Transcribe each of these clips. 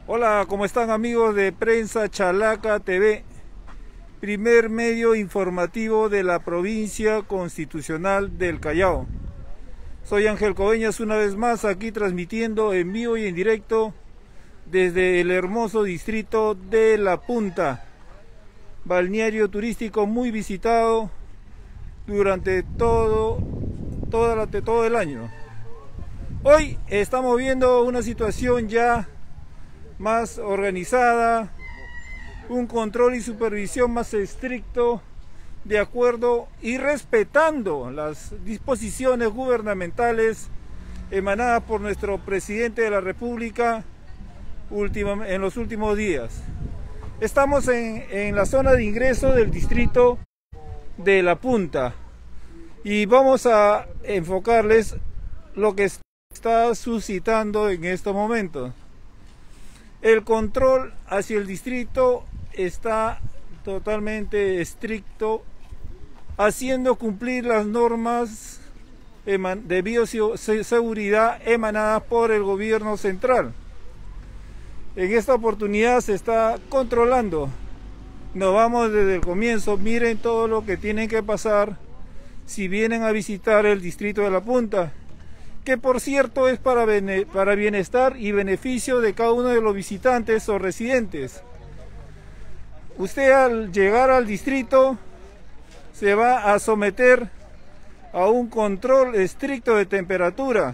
Hola, ¿cómo están amigos de Prensa Chalaca TV? Primer medio informativo de la provincia constitucional del Callao. Soy Ángel Coveñas una vez más aquí transmitiendo en vivo y en directo desde el hermoso distrito de La Punta, balneario turístico muy visitado durante todo el año. Hoy estamos viendo una situación ya más organizada, un control y supervisión más estricto, de acuerdo y respetando las disposiciones gubernamentales emanadas por nuestro presidente de la República en los últimos días. Estamos en la zona de ingreso del distrito de La Punta y vamos a enfocarles lo que está suscitando en estos momentos. El control hacia el distrito está totalmente estricto, haciendo cumplir las normas de bioseguridad emanadas por el gobierno central. En esta oportunidad se está controlando. Nos vamos desde el comienzo. Miren todo lo que tienen que pasar si vienen a visitar el distrito de La Punta, que por cierto es para bienestar y beneficio de cada uno de los visitantes o residentes. Usted al llegar al distrito se va a someter a un control estricto de temperatura.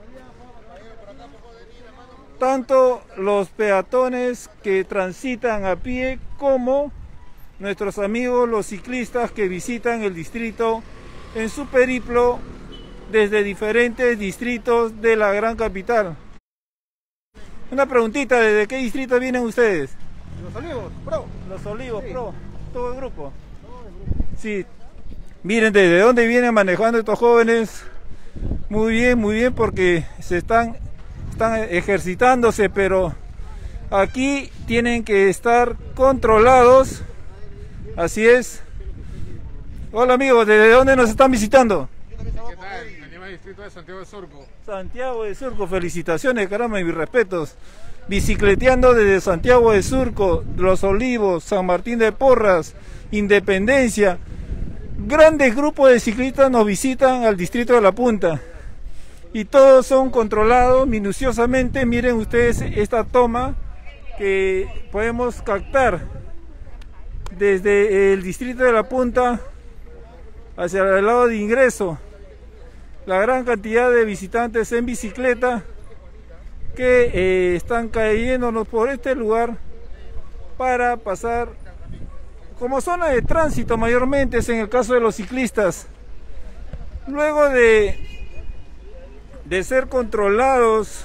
Tanto los peatones que transitan a pie como nuestros amigos los ciclistas que visitan el distrito en su periplo desde diferentes distritos de la gran capital. Una preguntita, ¿desde qué distrito vienen ustedes? Los Olivos, Pro. Los Olivos, sí. Pro, todo el grupo. Sí, miren desde dónde vienen manejando estos jóvenes. Muy bien, porque están ejercitándose, pero aquí tienen que estar controlados. Así es. Hola amigos, ¿desde dónde nos están visitando? ¿Qué tal? Venimos al distrito de Santiago de Surco. Santiago de Surco, felicitaciones, caramba, y mis respetos. Bicicleteando desde Santiago de Surco, Los Olivos, San Martín de Porras, Independencia. Grandes grupos de ciclistas nos visitan al distrito de La Punta. Y todos son controlados minuciosamente. Miren ustedes esta toma que podemos captar desde el distrito de La Punta hacia el lado de ingreso. La gran cantidad de visitantes en bicicleta que están cayéndonos por este lugar para pasar como zona de tránsito, mayormente es en el caso de los ciclistas. Luego de ser controlados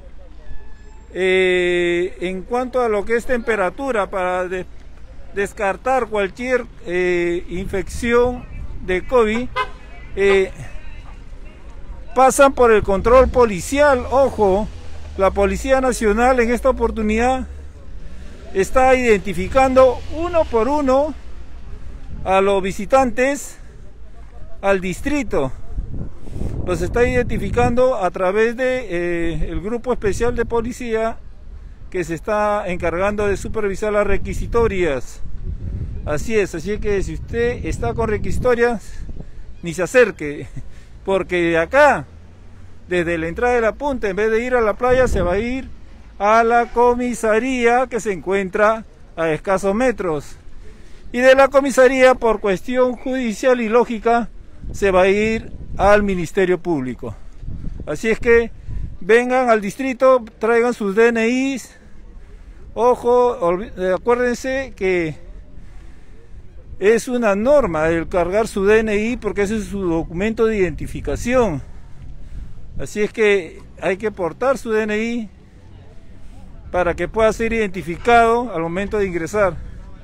en cuanto a lo que es temperatura, para descartar cualquier infección de COVID, pasan por el control policial. Ojo, la Policía Nacional en esta oportunidad está identificando uno por uno a los visitantes al distrito. Los está identificando a través de el grupo especial de policía que se está encargando de supervisar las requisitorias. Así es, así que si usted está con requisitorias, ni se acerque, porque de acá, desde la entrada de La Punta, en vez de ir a la playa, se va a ir a la comisaría que se encuentra a escasos metros. Y de la comisaría, por cuestión judicial y lógica, se va a ir al Ministerio Público. Así es que vengan al distrito, traigan sus DNIs. Ojo, acuérdense que es una norma el cargar su DNI porque ese es su documento de identificación. Así es que hay que portar su DNI para que pueda ser identificado al momento de ingresar.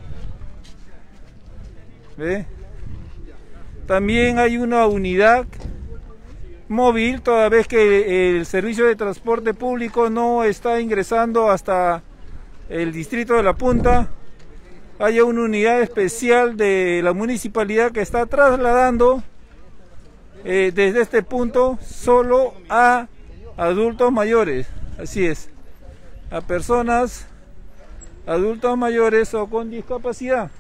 ¿Ve? También hay una unidad móvil, toda vez que el servicio de transporte público no está ingresando hasta el distrito de La Punta. Hay una unidad especial de la municipalidad que está trasladando desde este punto solo a adultos mayores. Así es. a personas adultos mayores o con discapacidad.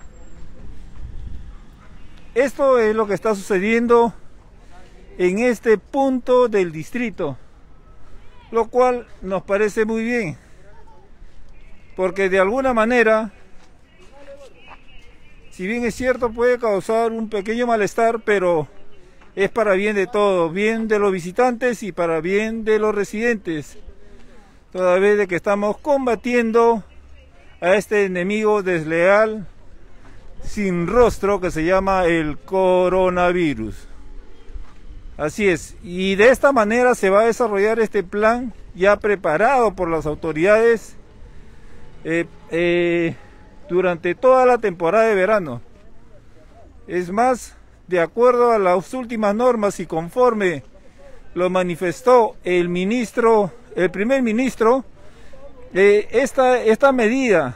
Esto es lo que está sucediendo en este punto del distrito, lo cual nos parece muy bien, porque de alguna manera, si bien es cierto, puede causar un pequeño malestar, pero es para bien de todos, bien de los visitantes y para bien de los residentes, toda vez de que estamos combatiendo a este enemigo desleal sin rostro que se llama el coronavirus. Así es, y de esta manera se va a desarrollar este plan ya preparado por las autoridades durante toda la temporada de verano. Es más, de acuerdo a las últimas normas y conforme lo manifestó el primer ministro, esta medida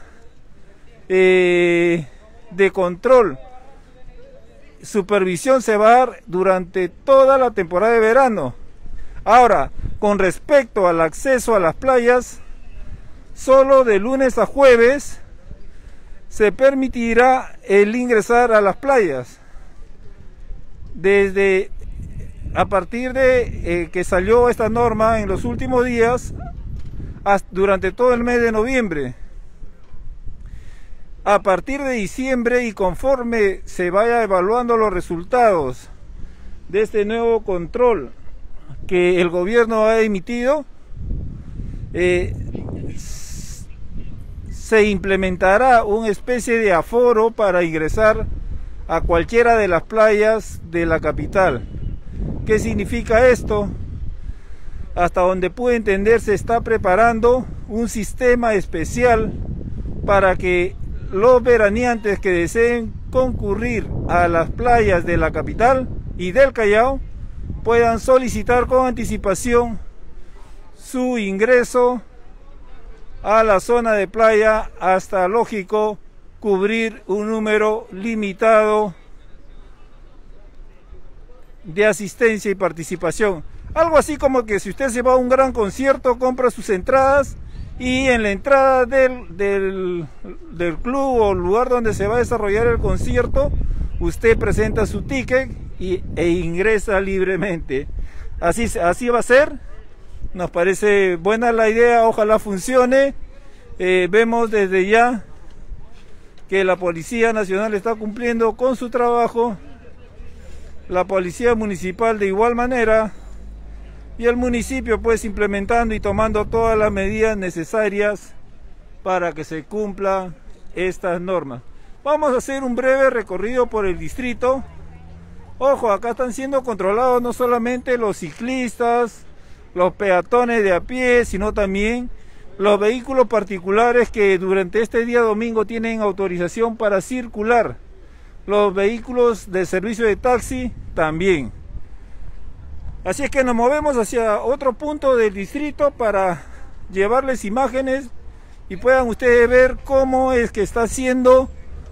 de control, supervisión se va a dar durante toda la temporada de verano. Ahora, con respecto al acceso a las playas, solo de lunes a jueves se permitirá el ingresar a las playas. A partir de que salió esta norma en los últimos días, durante todo el mes de noviembre. A partir de diciembre, y conforme se vaya evaluando los resultados de este nuevo control que el gobierno ha emitido, se implementará una especie de aforo para ingresar a cualquiera de las playas de la capital. ¿Qué significa esto? Hasta donde pude entender, se está preparando un sistema especial para que los veraneantes que deseen concurrir a las playas de la capital y del Callao puedan solicitar con anticipación su ingreso a la zona de playa, hasta, lógico, cubrir un número limitado de asistencia y participación. Algo así como que si usted se va a un gran concierto, compra sus entradas y en la entrada del club o lugar donde se va a desarrollar el concierto, usted presenta su ticket e ingresa libremente. Así va a ser. Nos parece buena la idea, ojalá funcione. Vemos desde ya que la Policía Nacional está cumpliendo con su trabajo, la Policía Municipal de igual manera, y el municipio pues implementando y tomando todas las medidas necesarias para que se cumplan estas normas. Vamos a hacer un breve recorrido por el distrito. Ojo, acá están siendo controlados no solamente los ciclistas, los peatones de a pie, sino también los vehículos particulares que durante este día domingo tienen autorización para circular. Los vehículos de servicio de taxi también. Así es que nos movemos hacia otro punto del distrito para llevarles imágenes y puedan ustedes ver cómo es que está siendo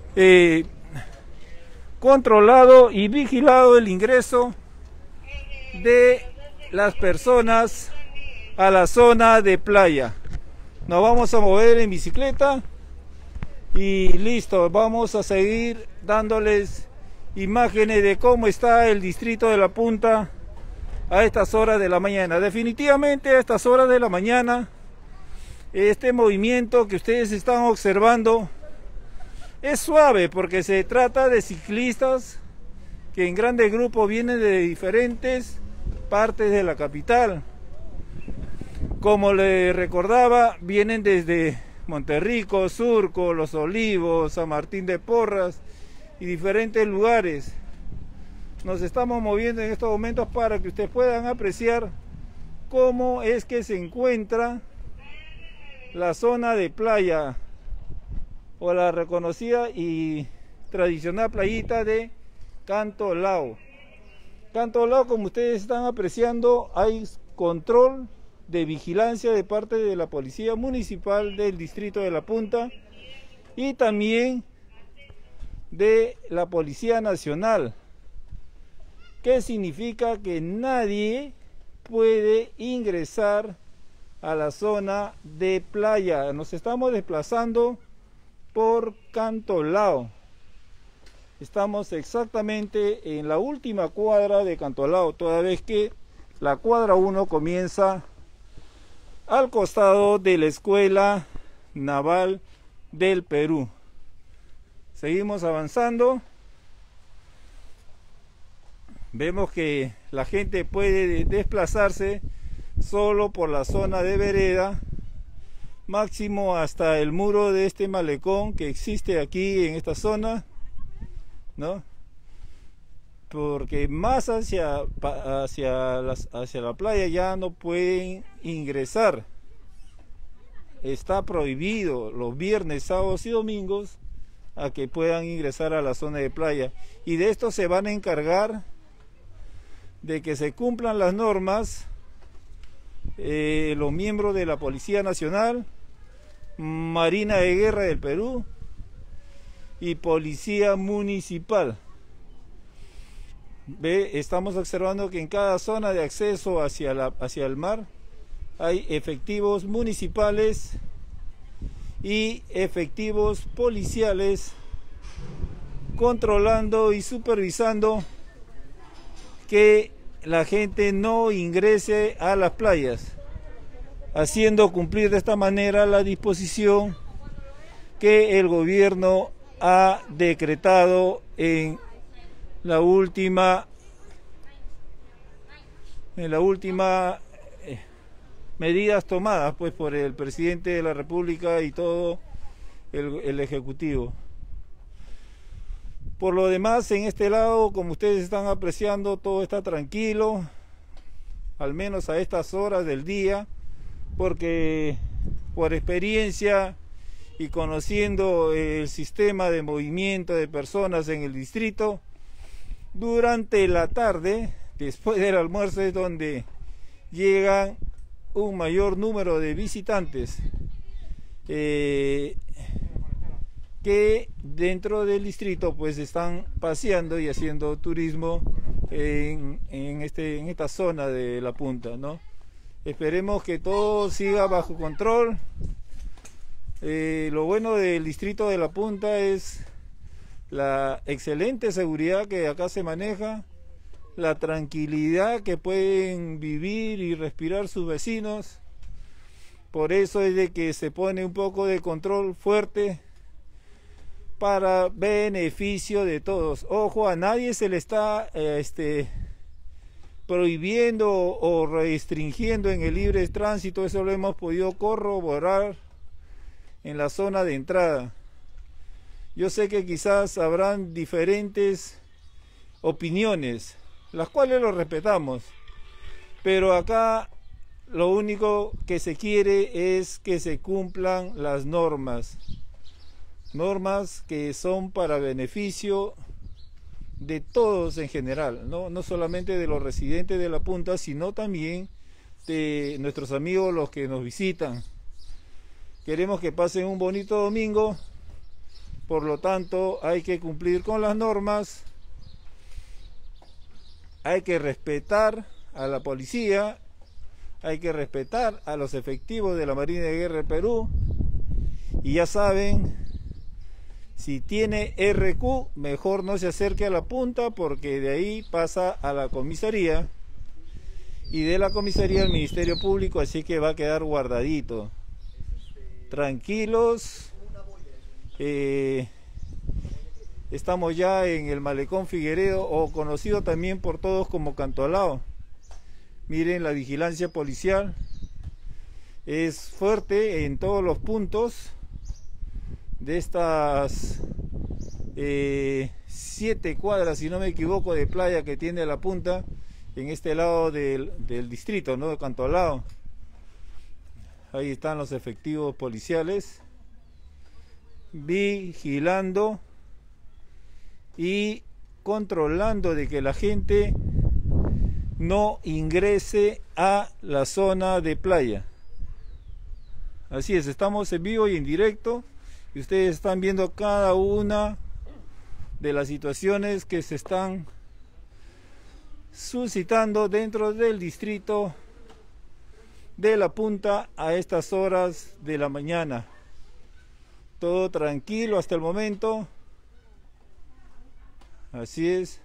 controlado y vigilado el ingreso de las personas a la zona de playa. Nos vamos a mover en bicicleta y listo, vamos a seguir dándoles imágenes de cómo está el distrito de La Punta a estas horas de la mañana. Definitivamente a estas horas de la mañana, este movimiento que ustedes están observando es suave, porque se trata de ciclistas que en grandes grupos vienen de diferentes partes de la capital. Como les recordaba, vienen desde Monterrico, Surco, Los Olivos, San Martín de Porras y diferentes lugares. Nos estamos moviendo en estos momentos para que ustedes puedan apreciar cómo es que se encuentra la zona de playa, o la reconocida y tradicional playita de Cantolao. Cantolao, como ustedes están apreciando, hay control de vigilancia de parte de la Policía Municipal del Distrito de La Punta y también de la Policía Nacional, que significa que nadie puede ingresar a la zona de playa. Nos estamos desplazando por Cantolao. Estamos exactamente en la última cuadra de Cantolao, toda vez que la cuadra 1 comienza al costado de la Escuela Naval del Perú. Seguimos avanzando. Vemos que la gente puede desplazarse solo por la zona de vereda, máximo hasta el muro de este malecón que existe aquí en esta zona, ¿no? Porque más hacia la playa ya no pueden ingresar. Está prohibido los viernes, sábados y domingos a que puedan ingresar a la zona de playa. Y de esto se van a encargar de que se cumplan las normas los miembros de la Policía Nacional, Marina de Guerra del Perú y Policía Municipal. Estamos observando que en cada zona de acceso hacia el mar hay efectivos municipales y efectivos policiales controlando y supervisando que la gente no ingrese a las playas, haciendo cumplir de esta manera la disposición que el gobierno ha decretado en la última medidas tomadas pues por el presidente de la República y todo el ejecutivo. Por lo demás, en este lado, como ustedes están apreciando, todo está tranquilo, al menos a estas horas del día, porque por experiencia y conociendo el sistema de movimiento de personas en el distrito, durante la tarde, después del almuerzo, es donde llegan un mayor número de visitantes que dentro del distrito pues están paseando y haciendo turismo en esta zona de la punta, ¿no? Esperemos que todo siga bajo control. Lo bueno del distrito de la punta es la excelente seguridad que acá se maneja, la tranquilidad que pueden vivir y respirar sus vecinos. Por eso es de que se pone un poco de control fuerte para beneficio de todos. Ojo, a nadie se le está prohibiendo o restringiendo en el libre tránsito. Eso lo hemos podido corroborar en la zona de entrada. Yo sé que quizás habrán diferentes opiniones, las cuales lo respetamos, pero acá lo único que se quiere es que se cumplan las normas que son para beneficio de todos en general, no solamente de los residentes de la punta, sino también de nuestros amigos, los que nos visitan. Queremos que pasen un bonito domingo, por lo tanto hay que cumplir con las normas, hay que respetar a la policía, hay que respetar a los efectivos de la Marina de Guerra del Perú, y ya saben, si tiene RQ, mejor no se acerque a la punta, porque de ahí pasa a la comisaría y de la comisaría al Ministerio Público, así que va a quedar guardadito. Tranquilos, estamos ya en el Malecón Figueredo, o conocido también por todos como Cantolao. Miren, la vigilancia policial es fuerte en todos los puntos de estas 7 cuadras, si no me equivoco, de playa que tiene la punta en este lado del distrito, ¿no?, de Cantolao. Ahí están los efectivos policiales vigilando y controlando de que la gente no ingrese a la zona de playa. Así es, estamos en vivo y en directo, y ustedes están viendo cada una de las situaciones que se están suscitando dentro del distrito de La Punta a estas horas de la mañana. Todo tranquilo hasta el momento. Así es.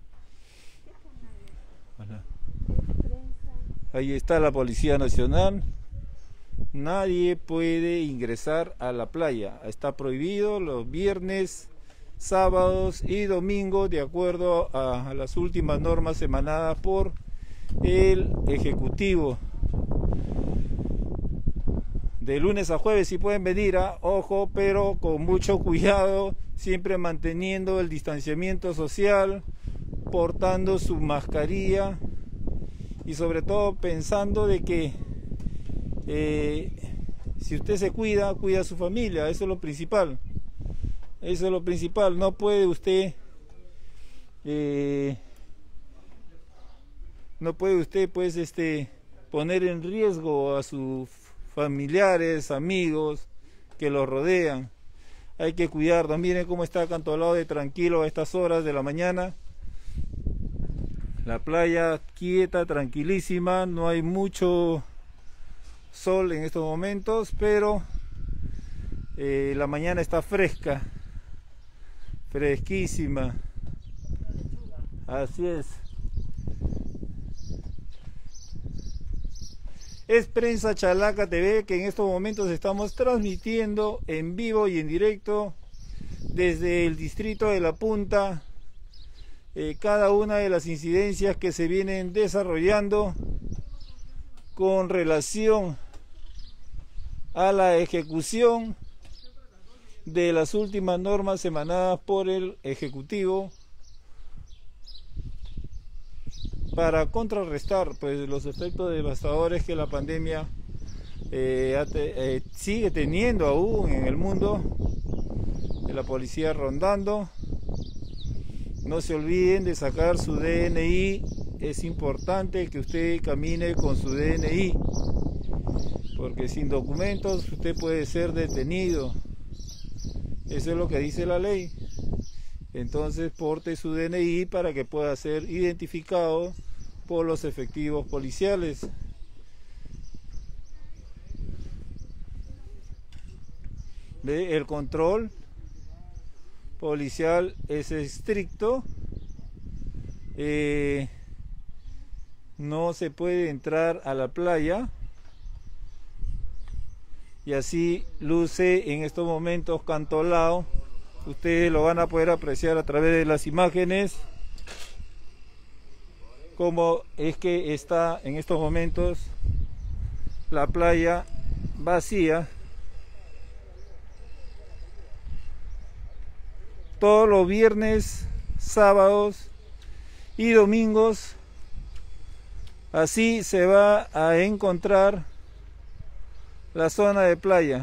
Ahí está la Policía Nacional. Nadie puede ingresar a la playa. Está prohibido los viernes, sábados y domingos, de acuerdo a las últimas normas emanadas por el Ejecutivo. De lunes a jueves sí pueden venir, ojo, pero con mucho cuidado, siempre manteniendo el distanciamiento social, portando su mascarilla y sobre todo pensando de que si usted se cuida, cuida a su familia. Eso es lo principal. Eso es lo principal. No puede usted pues poner en riesgo a sus familiares, amigos que los rodean. Hay que cuidarnos. Miren cómo está Cantolao de tranquilo a estas horas de la mañana. La playa quieta, tranquilísima, no hay mucho sol en estos momentos, pero la mañana está fresca, fresquísima. Así es. Es Prensa Chalaca TV, que en estos momentos estamos transmitiendo en vivo y en directo desde el distrito de La Punta, cada una de las incidencias que se vienen desarrollando con relación a la ejecución de las últimas normas emanadas por el Ejecutivo para contrarrestar pues los efectos devastadores que la pandemia sigue teniendo aún en el mundo. De la policía rondando. No se olviden de sacar su DNI. Es importante que usted camine con su DNI, porque sin documentos usted puede ser detenido. Eso es lo que dice la ley. Entonces porte su DNI para que pueda ser identificado por los efectivos policiales. El control policial es estricto. No se puede entrar a la playa, y así luce en estos momentos Cantolao. Ustedes lo van a poder apreciar a través de las imágenes como es que está en estos momentos la playa vacía. Todos los viernes, sábados y domingos así se va a encontrar la zona de playa.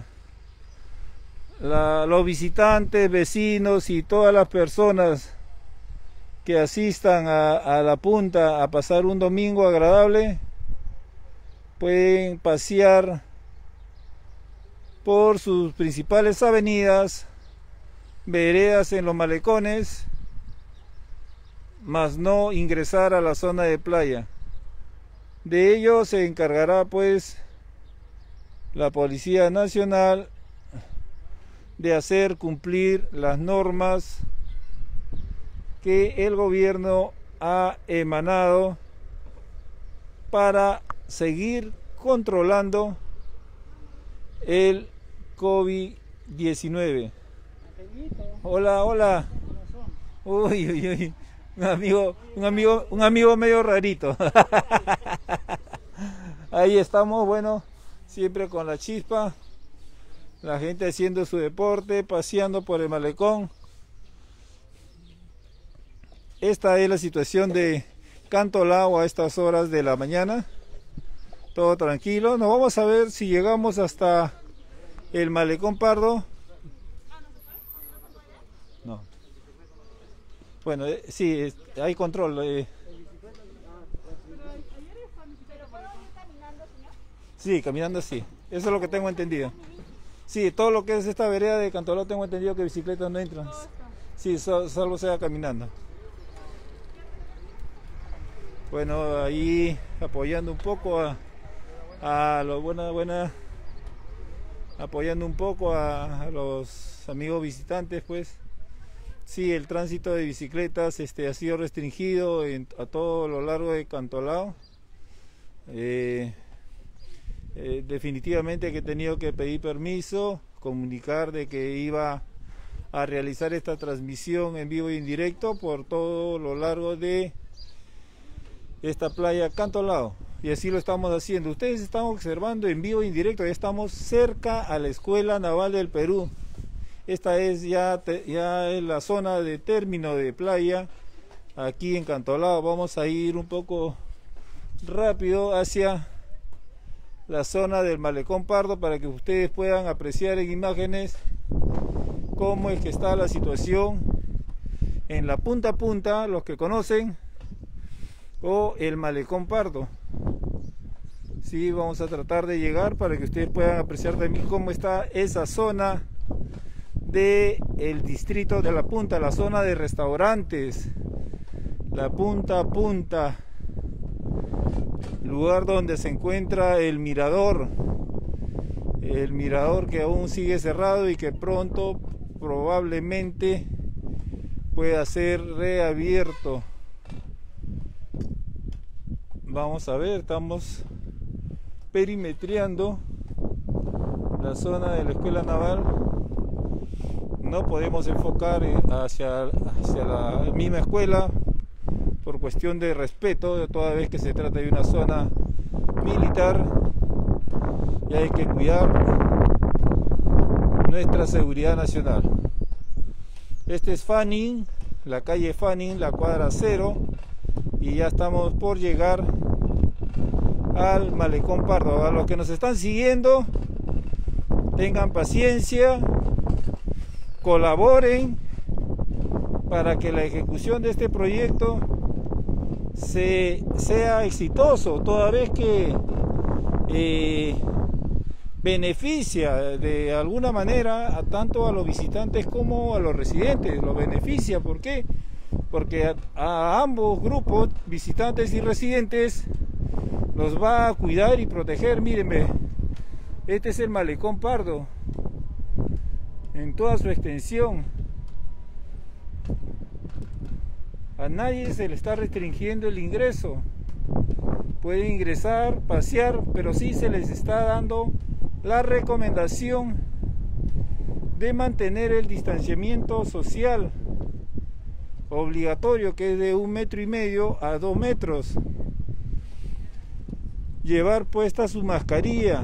Los visitantes, vecinos y todas las personas que asistan a La Punta a pasar un domingo agradable pueden pasear por sus principales avenidas, veredas en los malecones, mas no ingresar a la zona de playa. De ello se encargará pues la Policía Nacional, de hacer cumplir las normas que el gobierno ha emanado para seguir controlando el COVID-19. Hola, hola. Uy, uy, uy. Un amigo medio rarito. Ahí estamos, bueno, siempre con la chispa. La gente haciendo su deporte, paseando por el malecón. Esta es la situación de Cantolao a estas horas de la mañana. Todo tranquilo. Nos vamos a ver si llegamos hasta el malecón Pardo. No. Bueno, sí, hay control. Sí, caminando sí. Eso es lo que tengo entendido. Sí, todo lo que es esta vereda de Cantolao tengo entendido que bicicletas no entran. Sí, solo sea caminando. Bueno, ahí apoyando un poco a lo buena, apoyando un poco a los amigos visitantes, pues. Sí, el tránsito de bicicletas ha sido restringido a todo lo largo de Cantolao. Definitivamente que he tenido que pedir permiso, comunicar de que iba a realizar esta transmisión en vivo y en directo por todo lo largo de esta playa Cantolao, y así lo estamos haciendo. Ustedes están observando en vivo y en directo, ya estamos cerca a la Escuela Naval del Perú. Esta es ya es la zona de término de playa aquí en Cantolao. Vamos a ir un poco rápido hacia la zona del Malecón Pardo para que ustedes puedan apreciar en imágenes cómo es que está la situación en la punta a punta, los que conocen, o el Malecón Pardo. Sí, vamos a tratar de llegar para que ustedes puedan apreciar también cómo está esa zona de el distrito de la punta, la zona de restaurantes, la punta a punta, lugar donde se encuentra el mirador que aún sigue cerrado y que pronto probablemente pueda ser reabierto. Vamos a ver, estamos perimetreando la zona de la Escuela Naval. No podemos enfocar hacia la misma escuela por cuestión de respeto, toda vez que se trata de una zona militar y hay que cuidar nuestra seguridad nacional. Este es Fanning, la calle Fanning, la cuadra 0, y ya estamos por llegar al Malecón Pardo. A los que nos están siguiendo, tengan paciencia, colaboren para que la ejecución de este proyecto sea exitoso, toda vez que beneficia de alguna manera tanto a los visitantes como a los residentes. Lo beneficia, ¿por qué? Porque a ambos grupos, visitantes y residentes, los va a cuidar y proteger. Mírenme, este es el Malecón Pardo en toda su extensión. A nadie se le está restringiendo el ingreso. Pueden ingresar, pasear, pero sí se les está dando la recomendación de mantener el distanciamiento social obligatorio, que es de 1,5 metros a 2 metros. Llevar puesta su mascarilla.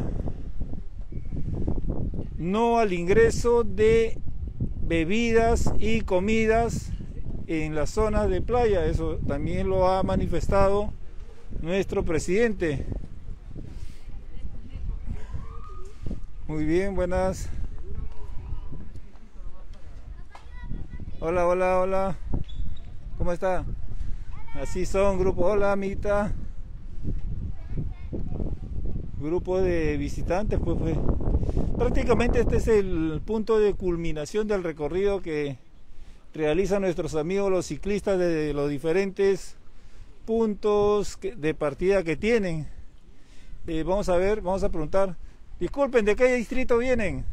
No al ingreso de bebidas y comidas en las zonas de playa. Eso también lo ha manifestado nuestro presidente. Muy bien, buenas. Hola, hola, hola. ¿Cómo está? Así son, grupo. Hola, amiguita. Grupo de visitantes, pues. Prácticamente este es el punto de culminación del recorrido que realizan nuestros amigos los ciclistas de los diferentes puntos de partida que tienen. Vamos a ver, vamos a preguntar. Disculpen, ¿de qué distrito vienen?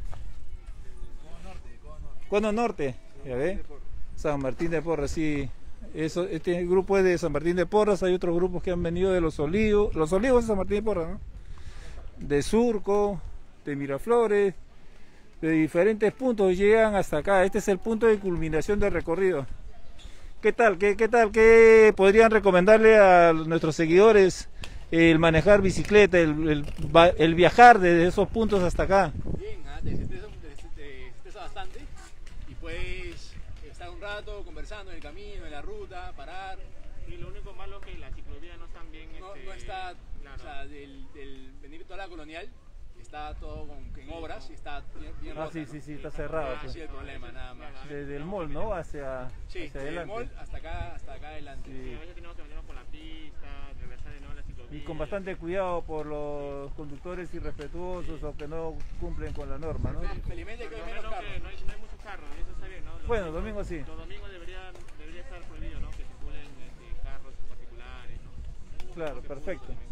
Cono Norte. ¿Ya ve? San Martín de Porras, sí. Este grupo es de San Martín de Porras. Hay otros grupos que han venido de Los Olivos. Los Olivos de San Martín de Porras, ¿no? De Surco, de Miraflores, de diferentes puntos llegan hasta acá. Este es el punto de culminación del recorrido. ¿Qué tal? ¿Qué podrían recomendarle a nuestros seguidores el manejar bicicleta, el viajar desde esos puntos hasta acá? Bien, desestresa bastante y puedes estar un rato conversando en el camino, en la ruta, parar. Y lo único malo es que las ciclovías no están bien. No está, claro. O sea, del venir toda la colonial, está todo en obras y está bien rota, sí, ¿no? sí, está cerrado. Pues. Sí, el problema, nada más. Desde el mall, ¿no? Hacia desde adelante. el mall hasta acá adelante. Sí, a veces tenemos que meternos por la pista, regresar de nuevo a la ciclovía. Y con bastante cuidado por los conductores irrespetuosos o que no cumplen con la norma, ¿no? Felizmente que Lo hay menos menos carros. que no hay muchos carros, y eso está bien, ¿no? Bueno, domingo sí. Los domingos debería estar prohibido, ¿no? Que circulen carros particulares, ¿no? Claro, perfecto.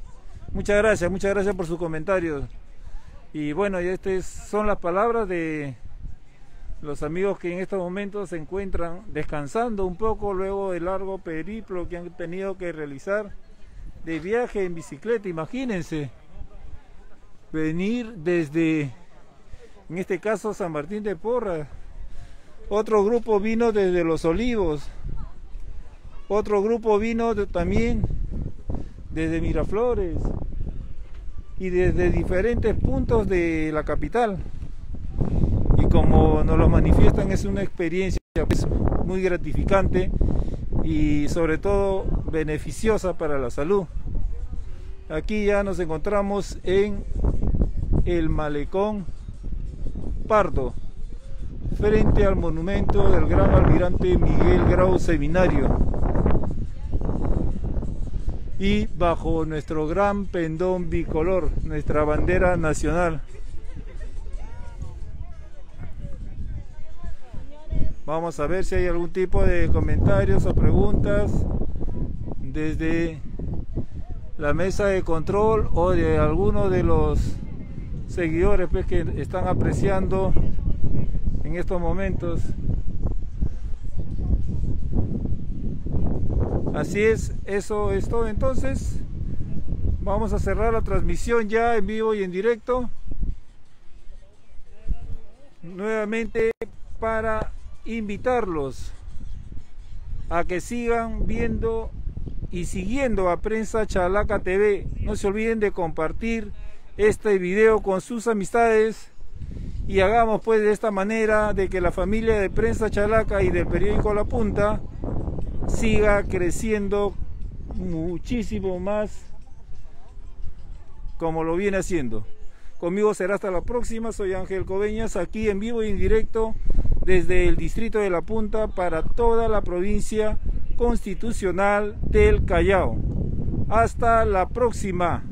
Muchas gracias por sus comentarios. Y bueno, y estas son las palabras de los amigos que en estos momentos se encuentran descansando un poco luego del largo periplo que han tenido que realizar de viaje en bicicleta. Imagínense, venir desde, en este caso, San Martín de Porras. Otro grupo vino desde Los Olivos. Otro grupo vino también desde Miraflores y desde diferentes puntos de la capital. Y como nos lo manifiestan, es una experiencia pues, muy gratificante y sobre todo beneficiosa para la salud. Aquí ya nos encontramos en el Malecón Pardo, frente al monumento del gran almirante Miguel Grau Seminario, y bajo nuestro gran pendón bicolor, nuestra bandera nacional. Vamos a ver si hay algún tipo de comentarios o preguntas desde la mesa de control o de alguno de los seguidores pues, que están apreciando en estos momentos. Así es, eso es todo. Entonces vamos a cerrar la transmisión ya en vivo y en directo nuevamente para invitarlos a que sigan viendo y siguiendo a Prensa Chalaca TV. No se olviden de compartir este video con sus amistades y hagamos pues de esta manera de que la familia de Prensa Chalaca y del periódico La Punta siga creciendo muchísimo más como lo viene haciendo. Conmigo será hasta la próxima. Soy Ángel Coveñas, aquí en vivo y en directo desde el distrito de La Punta para toda la provincia constitucional del Callao. Hasta la próxima.